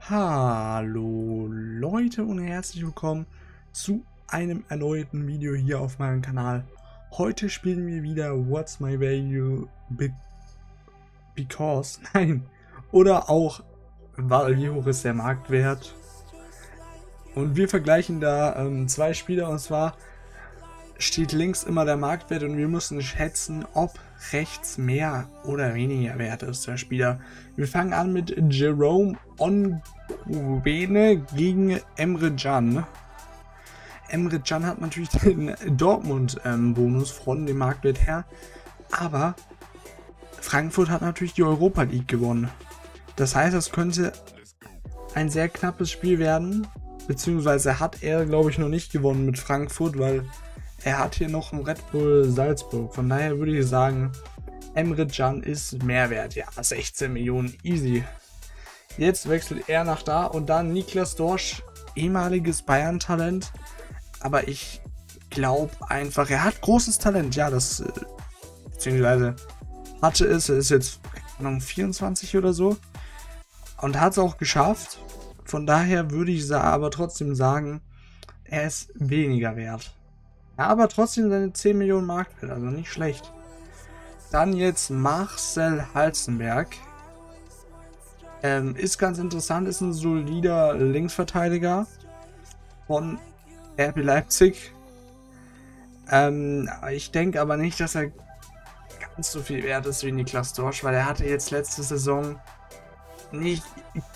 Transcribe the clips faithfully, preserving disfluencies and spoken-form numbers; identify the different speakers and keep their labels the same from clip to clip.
Speaker 1: Hallo Leute und herzlich willkommen zu einem erneuten Video hier auf meinem Kanal. Heute spielen wir wieder What's My Value Be Because, nein, oder auch wie hoch ist der Marktwert. Und wir vergleichen da ähm, zwei Spiele, und zwar steht links immer der Marktwert und wir müssen schätzen, ob rechts mehr oder weniger wert ist der Spieler. Wir fangen an mit Jerome Ongwene gegen Emre Can. Emre Can hat natürlich den Dortmund-Bonus ähm, von dem Marktwert her, aber Frankfurt hat natürlich die Europa League gewonnen. Das heißt, es könnte ein sehr knappes Spiel werden, beziehungsweise hat er, glaube ich, noch nicht gewonnen mit Frankfurt, weil er hat hier noch einen Red Bull Salzburg. Von daher würde ich sagen, Emre Can ist Mehrwert. Ja, sechzehn Millionen, easy. Jetzt wechselt er nach da und dann Niklas Dorsch, ehemaliges Bayern-Talent. Aber ich glaube einfach, er hat großes Talent. Ja, das, beziehungsweise hatte es, er ist jetzt vierundzwanzig oder so. Und hat es auch geschafft. Von daher würde ich aber trotzdem sagen, er ist weniger wert. Ja, aber trotzdem seine zehn Millionen Marktwert, also nicht schlecht. Dann jetzt Marcel Halstenberg. Ähm, ist ganz interessant, ist ein solider Linksverteidiger von R B Leipzig. Ähm, ich denke aber nicht, dass er ganz so viel wert ist wie Niklas Dorsch, weil er hatte jetzt letzte Saison nicht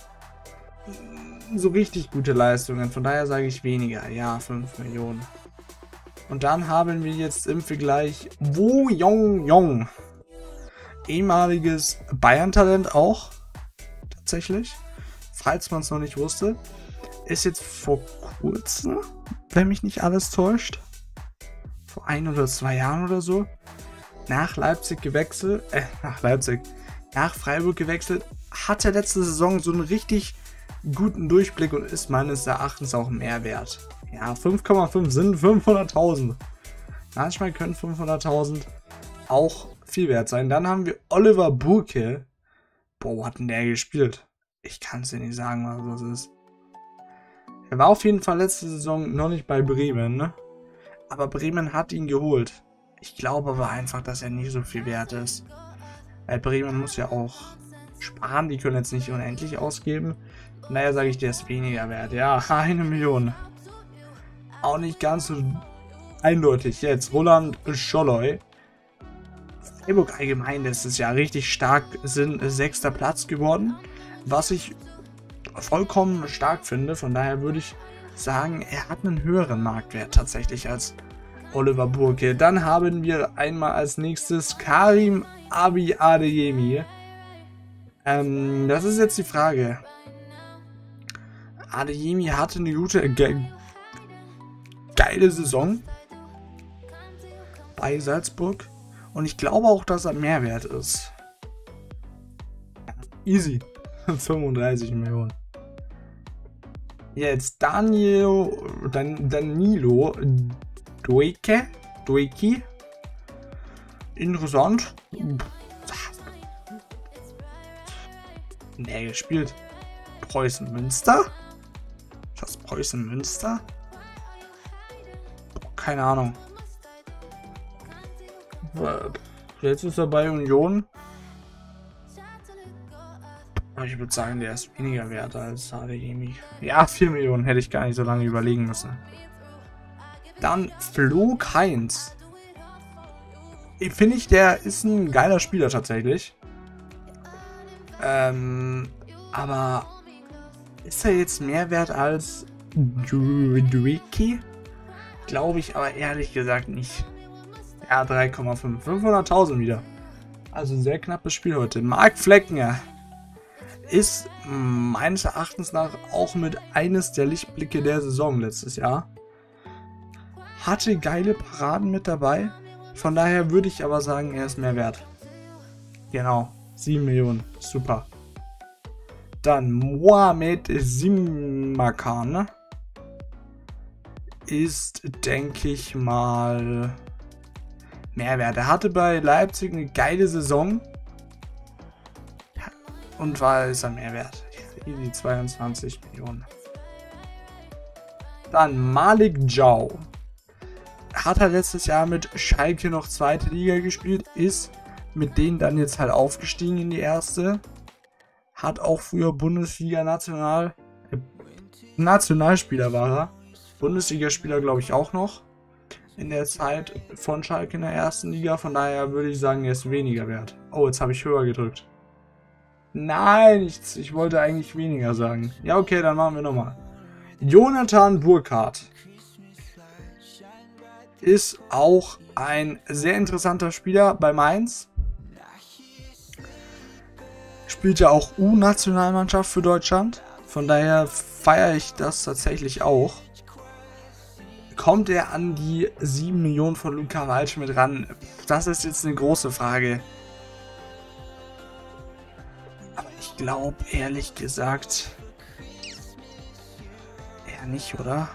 Speaker 1: so richtig gute Leistungen. Von daher sage ich weniger. Ja, fünf Millionen. Und dann haben wir jetzt im Vergleich Wo Yong Yong. Ehemaliges Bayern-Talent auch. Tatsächlich. Falls man es noch nicht wusste. Ist jetzt vor kurzem, wenn mich nicht alles täuscht, vor ein oder zwei Jahren oder so, nach Leipzig gewechselt. Äh, nach Leipzig. Nach Freiburg gewechselt. Hatte letzte Saison so einen richtig guten Durchblick und ist meines Erachtens auch mehr wert. Ja, fünf Komma fünf sind fünfhunderttausend. Manchmal können fünfhunderttausend auch viel wert sein. Dann haben wir Oliver Burke. Boah, wo hat denn der gespielt? Ich kann es dir nicht sagen, was das ist. Er war auf jeden Fall letzte Saison noch nicht bei Bremen, ne? Aber Bremen hat ihn geholt. Ich glaube aber einfach, dass er nicht so viel wert ist. Weil Bremen muss ja auch sparen. Die können jetzt nicht unendlich ausgeben. Naja, sage ich, der ist weniger wert. Ja, eine Million. Auch nicht ganz so eindeutig. Jetzt Roland Scholloy. Freiburg allgemein ist es ja richtig stark, sind sechster Platz geworden, was ich vollkommen stark finde. Von daher würde ich sagen, er hat einen höheren Marktwert tatsächlich als Oliver Burke. Dann haben wir einmal als nächstes Karim Abi Adeyemi. Ähm, das ist jetzt die Frage. Adeyemi hatte eine gute ge geile Saison bei Salzburg und ich glaube auch, dass er Mehrwert ist. Easy. fünfunddreißig Millionen. Jetzt Daniel, Dan, Danilo Dueke, Dueki. Interessant. Nee, gespielt. Preußen Münster? Das Preußen Münster? Keine Ahnung. Jetzt ist er bei Union. Aber ich würde sagen, der ist weniger wert als Adeyemi. Ja, vier Millionen hätte ich gar nicht so lange überlegen müssen. Dann Flo Heinz. Finde ich, der ist ein geiler Spieler tatsächlich. Ähm, aber ist er jetzt mehr wert als Dueki? Glaube ich aber ehrlich gesagt nicht. Ja, drei Komma fünf. fünfhunderttausend wieder. Also ein sehr knappes Spiel heute. Marc Flecken ist meines Erachtens nach auch mit eines der Lichtblicke der Saison letztes Jahr. Hatte geile Paraden mit dabei. Von daher würde ich aber sagen, er ist mehr wert. Genau. sieben Millionen. Super. Dann Mohamed Simakan ist, denke ich mal, Mehrwert. Er hatte bei Leipzig eine geile Saison und war ist er Mehrwert. easy zweiundzwanzig Millionen. Dann Malik Jau. Hat er letztes Jahr mit Schalke noch zweite Liga gespielt, ist mit denen dann jetzt halt aufgestiegen in die erste. Hat auch früher Bundesliga National äh, Nationalspieler war er. Bundesligaspieler glaube ich auch noch in der Zeit von Schalke in der ersten Liga. Von daher würde ich sagen, er ist weniger wert. Oh, jetzt habe ich höher gedrückt. Nein, ich, ich wollte eigentlich weniger sagen. Ja, okay, dann machen wir nochmal. Jonathan Burkhardt ist auch ein sehr interessanter Spieler bei Mainz. Spielt ja auch U-Nationalmannschaft für Deutschland. Von daher feiere ich das tatsächlich auch. Kommt er an die sieben Millionen von Luca Waldschmidt ran? Das ist jetzt eine große Frage. Aber ich glaube, ehrlich gesagt, eher nicht, oder?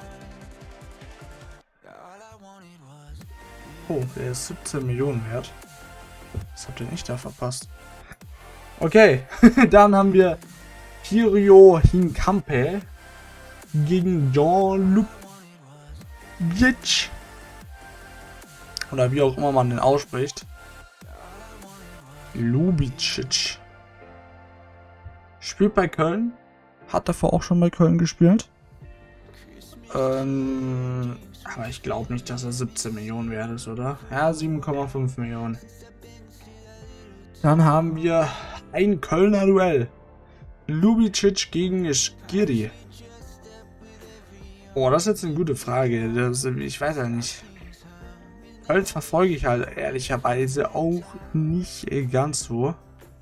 Speaker 1: Oh, der ist siebzehn Millionen wert. Was habt ihr nicht da verpasst? Okay, dann haben wir Kirio Hinkampe gegen Jean-Luc Jitsch. Oder wie auch immer man den ausspricht. Lubicic. Spielt bei Köln. Hat davor auch schon bei Köln gespielt. Ähm, aber ich glaube nicht, dass er siebzehn Millionen wert ist, oder? Ja, sieben Komma fünf Millionen. Dann haben wir ein Kölner Duell. Lubicic gegen Skiri. Oh, das ist jetzt eine gute Frage. Das, ich weiß ja nicht. Köln verfolge ich halt ehrlicherweise auch nicht ganz so.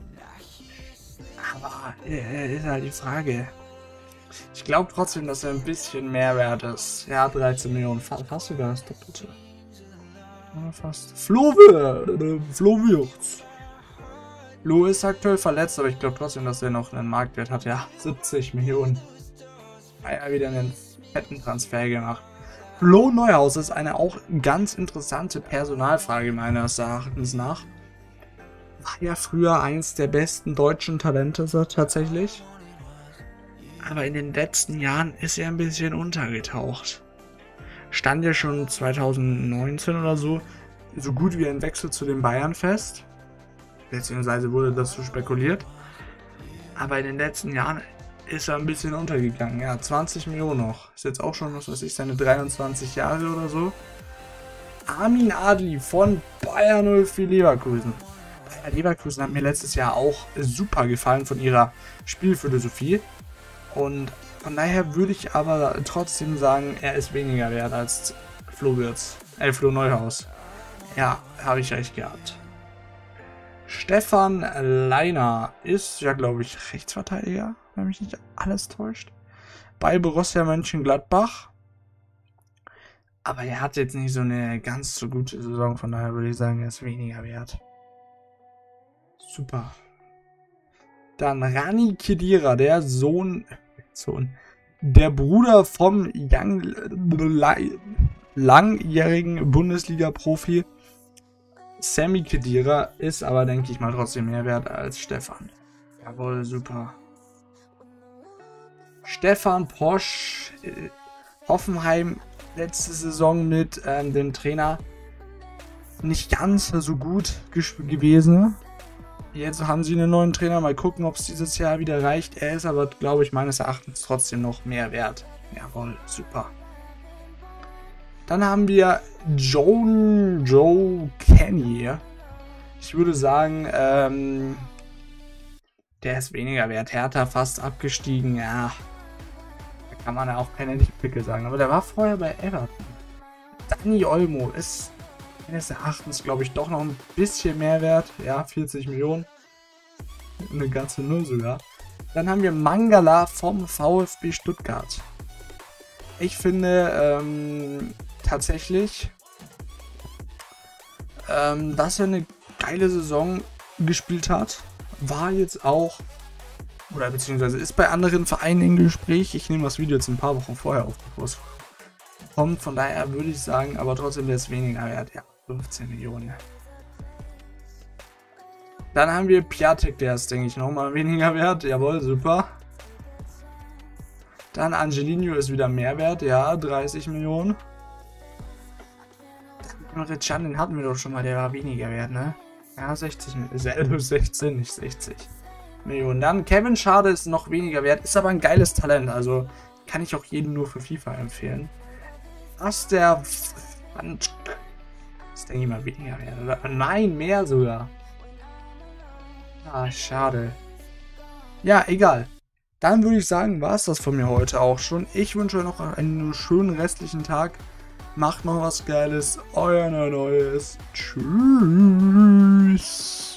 Speaker 1: Aber äh, ist halt die Frage. Ich glaube trotzdem, dass er ein bisschen mehr wert ist. Ja, dreizehn Millionen. Fast sogar das Doppelte. Ja, fast. Flo Wirtz. Flo ist aktuell verletzt, aber ich glaube trotzdem, dass er noch einen Marktwert hat. Ja, siebzig Millionen. Hat er wieder einen fetten Transfer gemacht. Flo Neuhaus ist eine auch ganz interessante Personalfrage meines Erachtens nach. War ja früher eins der besten deutschen Talente tatsächlich. Aber in den letzten Jahren ist er ein bisschen untergetaucht. Stand ja schon zweitausendneunzehn oder so so gut wie ein Wechsel zu den Bayern fest. Beziehungsweise wurde das so spekuliert. Aber in den letzten Jahren ist er ein bisschen untergegangen. Ja, zwanzig Millionen noch. Ist jetzt auch schon, was weiß ich, seine dreiundzwanzig Jahre oder so. Armin Adli von Bayer null vier Leverkusen. Bayer Leverkusen hat mir letztes Jahr auch super gefallen von ihrer Spielphilosophie. Und von daher würde ich aber trotzdem sagen, er ist weniger wert als Flo Wirtz. Äh, Flo Neuhaus. Ja, habe ich recht gehabt. Stefan Leiner ist ja, glaube ich, Rechtsverteidiger, wenn mich nicht alles täuscht. Bei Borussia Mönchengladbach. Aber er hat jetzt nicht so eine ganz so gute Saison, von daher würde ich sagen, er ist weniger wert. Super. Dann Rani Khedira, der Sohn, Sohn, der Bruder vom young, langjährigen Bundesliga-Profi Sami Khedira, ist aber, denke ich mal, trotzdem mehr wert als Stefan. Jawohl, super. Stefan Posch, äh, Hoffenheim, letzte Saison mit ähm, dem Trainer nicht ganz so gut gewesen. Jetzt haben sie einen neuen Trainer, mal gucken, ob es dieses Jahr wieder reicht. Er ist aber, glaube ich, meines Erachtens trotzdem noch mehr wert. Jawohl, super. Dann haben wir Joe, Joe Kenny. Ich würde sagen, ähm, der ist weniger wert. Hertha fast abgestiegen, ja. Da kann man ja auch keine Lichtblicke sagen. Aber der war vorher bei Everton. Dani Olmo ist meines Erachtens, glaube ich, doch noch ein bisschen mehr wert. Ja, vierzig Millionen. Eine ganze Null sogar. Dann haben wir Mangala vom VfB Stuttgart. Ich finde ähm, tatsächlich, ähm, dass er eine geile Saison gespielt hat. War jetzt auch, oder beziehungsweise ist bei anderen Vereinen im Gespräch. Ich nehme das Video jetzt ein paar Wochen vorher auf, bevor es kommt. Von daher würde ich sagen, aber trotzdem der ist weniger wert. Ja, fünfzehn Millionen. Dann haben wir Piatek, der ist, denke ich, nochmal weniger wert. Jawohl, super. Dann Angelino ist wieder mehr wert, ja, dreißig Millionen. Richan, den hatten wir doch schon mal, der war weniger wert, ne? Ja, sechzig, sechzehn, nicht sechzig Millionen. Dann Kevin Schade ist noch weniger wert, ist aber ein geiles Talent, also kann ich auch jedem nur für FIFA empfehlen. Was der ist, denke ich mal, weniger wert, oder? Nein, mehr sogar. Ah, schade. Ja, egal. Dann würde ich sagen, war es das von mir heute auch schon. Ich wünsche euch noch einen schönen restlichen Tag. Macht noch was Geiles. Euer Neues. Tschüss.